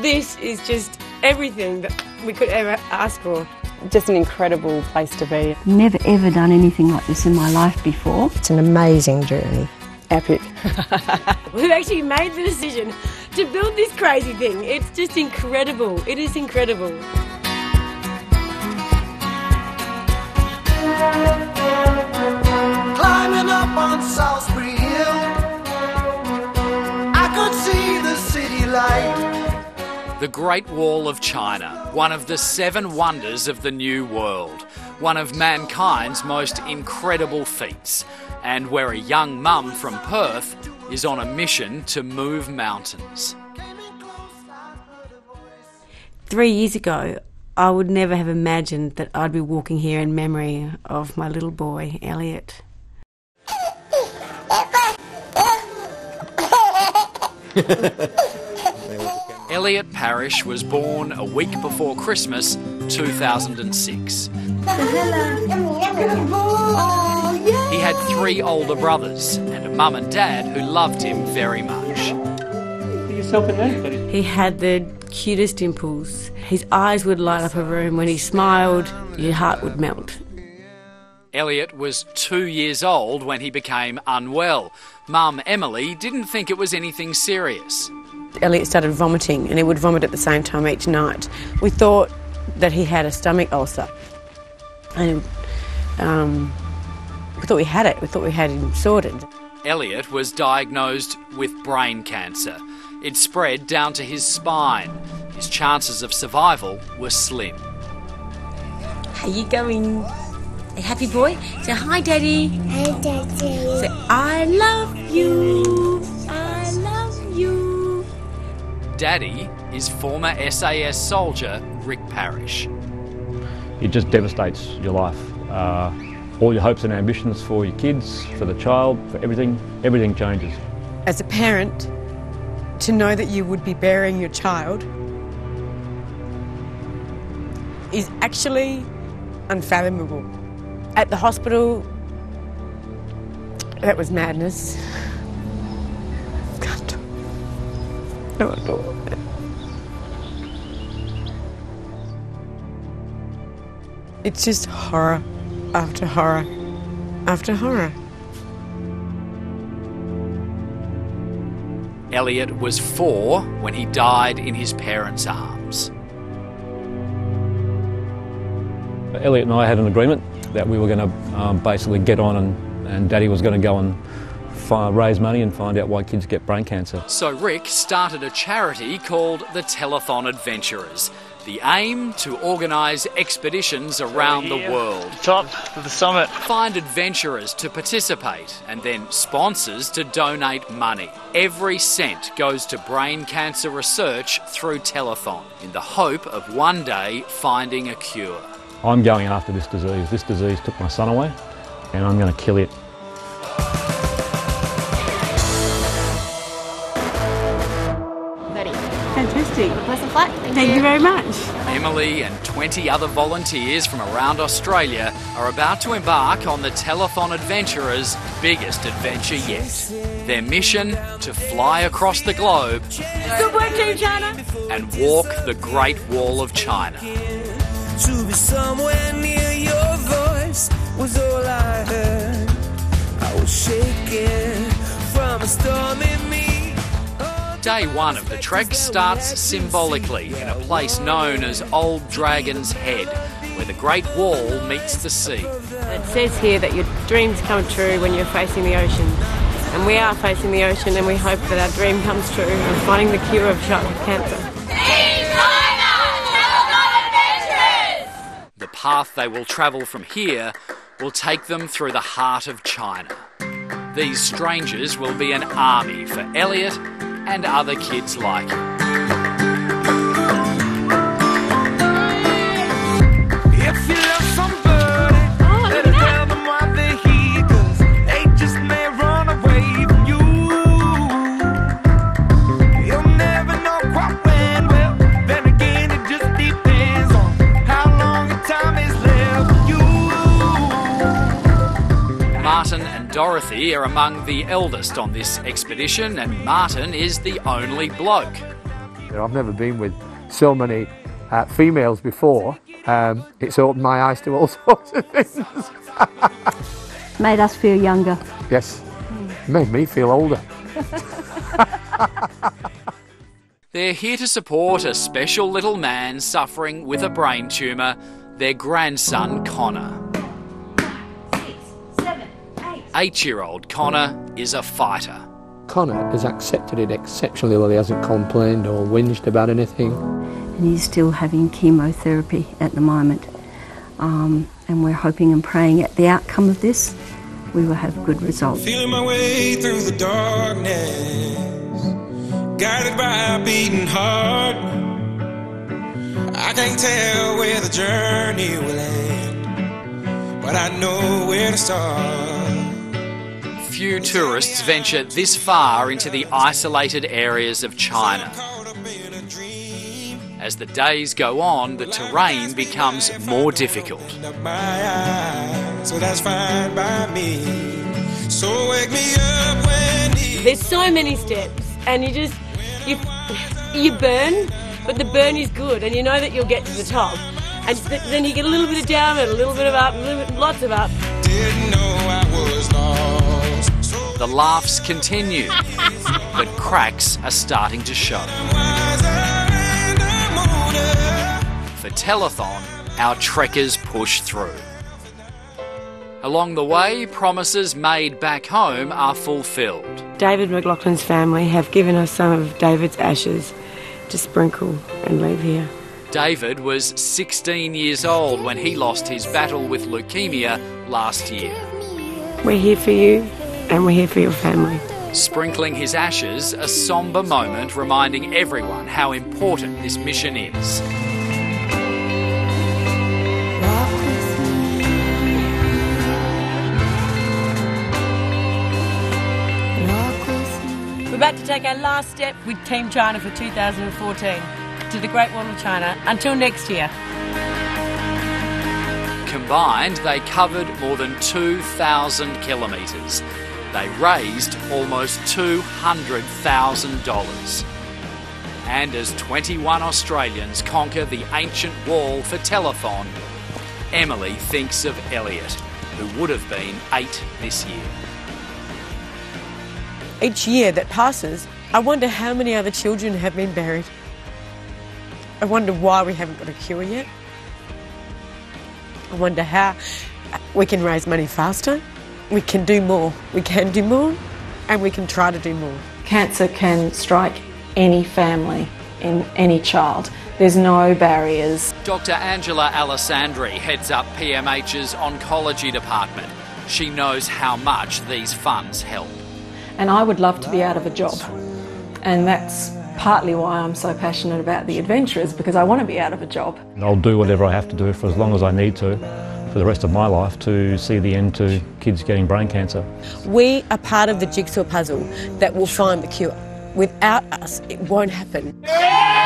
This is just everything that we could ever ask for. Just an incredible place to be. Never ever done anything like this in my life before. It's an amazing journey. Epic. We've actually made the decision to build this crazy thing. It's just incredible. It is incredible. Climbing up on Salisbury Hill, I could see the city light. The Great Wall of China, one of the 7 wonders of the New World, one of mankind's most incredible feats, and where a young mum from Perth is on a mission to move mountains. 3 years ago, I would never have imagined that I'd be walking here in memory of my little boy, Elliot. Elliot Parrish was born a week before Christmas 2006. He had 3 older brothers and a mum and dad who loved him very much. He had the cutest dimples. His eyes would light up a room. When he smiled, your heart would melt. Elliot was 2 years old when he became unwell. Mum Emily didn't think it was anything serious. Elliot started vomiting, and he would vomit at the same time each night. We thought that he had a stomach ulcer, and we thought we had it. We thought we had him sorted. Elliot was diagnosed with brain cancer. It spread down to his spine. His chances of survival were slim. How you going? A happy boy? Say hi, Daddy. Hi, Daddy. Say, I love you. I love you. Daddy is former SAS soldier Rick Parrish. It just devastates your life. All your hopes and ambitions for your kids, for the child, for everything changes. As a parent, to know that you would be burying your child is actually unfathomable. At the hospital, that was madness. Can't do it. It's just horror after horror after horror. Elliot was 4 when he died in his parents' arms. Elliot and I had an agreement that we were going to basically get on and Daddy was going to go and raise money and find out why kids get brain cancer. So Rick started a charity called the Telethon Adventurers. The aim to organise expeditions around the world. Top of the summit. Find adventurers to participate and then sponsors to donate money. Every cent goes to brain cancer research through Telethon in the hope of one day finding a cure. I'm going after this disease. This disease took my son away and I'm going to kill it. Fantastic. Pleasant flight. Thank you very much. Emily and 20 other volunteers from around Australia are about to embark on the Telethon Adventurers' biggest adventure yet. Their mission, to fly across the globe Good work, Team China. and walk the Great Wall of China. To be somewhere near your voice was all I heard. I was shaking from a storm in me. Day 1 of the trek starts symbolically in a place known as Old Dragon's Head, where the Great Wall meets the sea. It says here that your dreams come true when you're facing the ocean. And we are facing the ocean, and we hope that our dream comes true of finding the cure of childhood cancer. The path they will travel from here will take them through the heart of China. These strangers will be an army for Elliot and other kids like him. If you love somebody, let them tell them why they're here, 'cause they just may run away from you. You'll never know quite when, well, then again it just depends on how long the time is left for you. Martin and Dorothy are among the eldest on this expedition, and Martin is the only bloke. I've never been with so many females before. It's opened my eyes to all sorts of things. Made us feel younger. Yes, made me feel older. They're here to support a special little man suffering with a brain tumour, their grandson Connor. 6, 7, 8. 8-year-old Connor is a fighter. Connor has accepted it exceptionally well. He hasn't complained or whinged about anything. And he's still having chemotherapy at the moment. And we're hoping and praying at the outcome of this, we will have good results. Feeling my way through the darkness, guided by a beating heart. I can't tell where the journey will end, but I know where to start. Few tourists venture this far into the isolated areas of China. As the days go on, the terrain becomes more difficult. So that's fine by me. So wake me up when There's so many steps, and you burn, but the burn is good, and you know that you'll get to the top. And then you get a little bit of down and a little bit of up, lots of up. didn't know I was lost. The laughs continue, but cracks are starting to show. For Telethon, our trekkers push through. Along the way, promises made back home are fulfilled. David McLaughlin's family have given us some of David's ashes to sprinkle and leave here. David was 16 years old when he lost his battle with leukemia last year. We're here for you, and we're here for your family. Sprinkling his ashes, a sombre moment reminding everyone how important this mission is. We're about to take our last step with Team China for 2014 to the Great Wall of China. Until next year. Combined, they covered more than 2,000 kilometres. They raised almost $200,000. And as 21 Australians conquer the ancient wall for Telethon, Emily thinks of Elliot, who would have been 8 this year. Each year that passes, I wonder how many other children have been buried. I wonder why we haven't got a cure yet. I wonder how we can raise money faster. We can do more. We can do more, and we can try to do more. Cancer can strike any family and any child. There's no barriers. Dr. Angela Alessandri heads up PMH's oncology department. She knows how much these funds help. And I would love to be out of a job. And that's partly why I'm so passionate about the adventurers, because I want to be out of a job. I'll do whatever I have to do for as long as I need to for the rest of my life to see the end to kids getting brain cancer. We are part of the jigsaw puzzle that will find the cure. Without us, it won't happen.